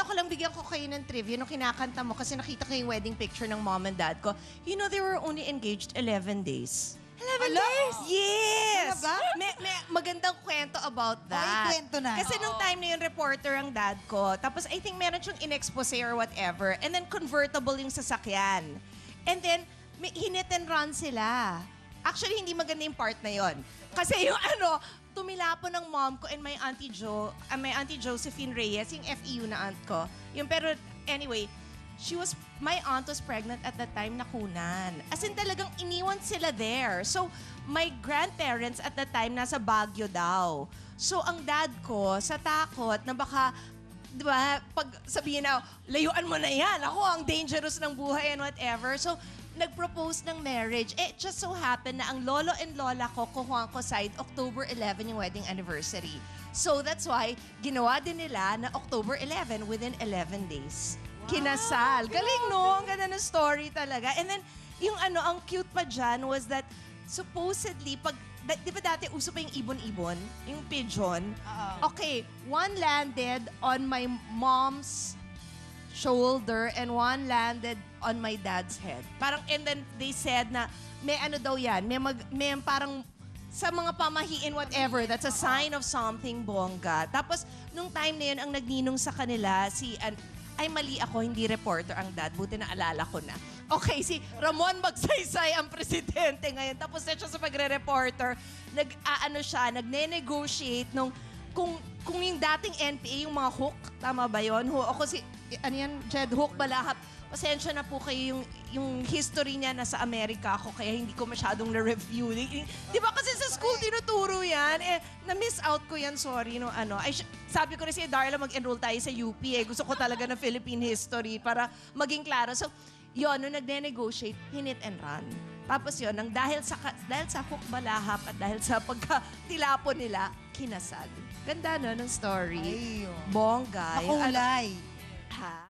Naalala ko lang, bigyan ko kayo ng trivia nung kinakanta mo kasi nakita ko yung wedding picture ng mom and dad ko. You know, they were only engaged 11 days. 11 days? Yes! Ano ba? May magandang kwento about that. kwento na. Kasi nung time na yun, reporter ang dad ko. Tapos I think meron siyang in-expose or whatever. And then convertible yung sasakyan. And then, hinit and run sila. Actually, hindi maganda yung part na yon. Kasi yung tumilapon ng mom ko and my auntie Josephine Reyes, yung FEU na aunt ko. Yung pero, anyway, my aunt was pregnant at that time, nakunan. As in talagang iniwan sila there. So, my grandparents at that time nasa Baguio daw. So, ang dad ko, sa takot na baka, di ba, pag sabihin na, layuan mo na yan. Ako, ang dangerous ng buhay and whatever. So, nag-propose ng marriage. It just so happened na ang lolo and lola ko, kukuha ko side, October 11 yung wedding anniversary. So, that's why, ginawa din nila na October 11 within 11 days. Kinasal. Galing, no? Ang ganda ng story talaga. And then, yung ang cute pa dyan was that supposedly, di ba dati uso pa yung ibon-ibon? Yung pigeon? Okay, one landed on my mom's shoulder and one landed on my dad's head. Parang, and then they said na, may daw yan, may parang sa mga pamahiin, whatever, that's a sign of something bongga. Tapos, nung time na yun, ang nagninong sa kanila, ay mali ako, hindi reporter ang dad. Buti na alala ko na. Okay, si Ramon Magsaysay ang presidente ngayon. Tapos na siya sa pagre-reporter, nagne-negotiate nung kung yung dating NPA, yung mga Hook, tama ba yun? Ako Jed Hook Balahap. Pasensya na po kayo yung history niya nasa Amerika ako, kaya hindi ko masyadong na-review. Di ba kasi sa school tinuturo yan? Na-miss out ko yan, sorry. Sabi ko na si Darla, mag-enroll tayo sa UP. Gusto ko talaga ng Philippine history para maging klaro. So, yun, nung nag-negotiate, hinit and run. Tapos yun, dahil sa Hook Balahap at dahil sa pagkatilapon nila, kinasal. Ganda no ng story. Ay, Bongga. makulay. Ha?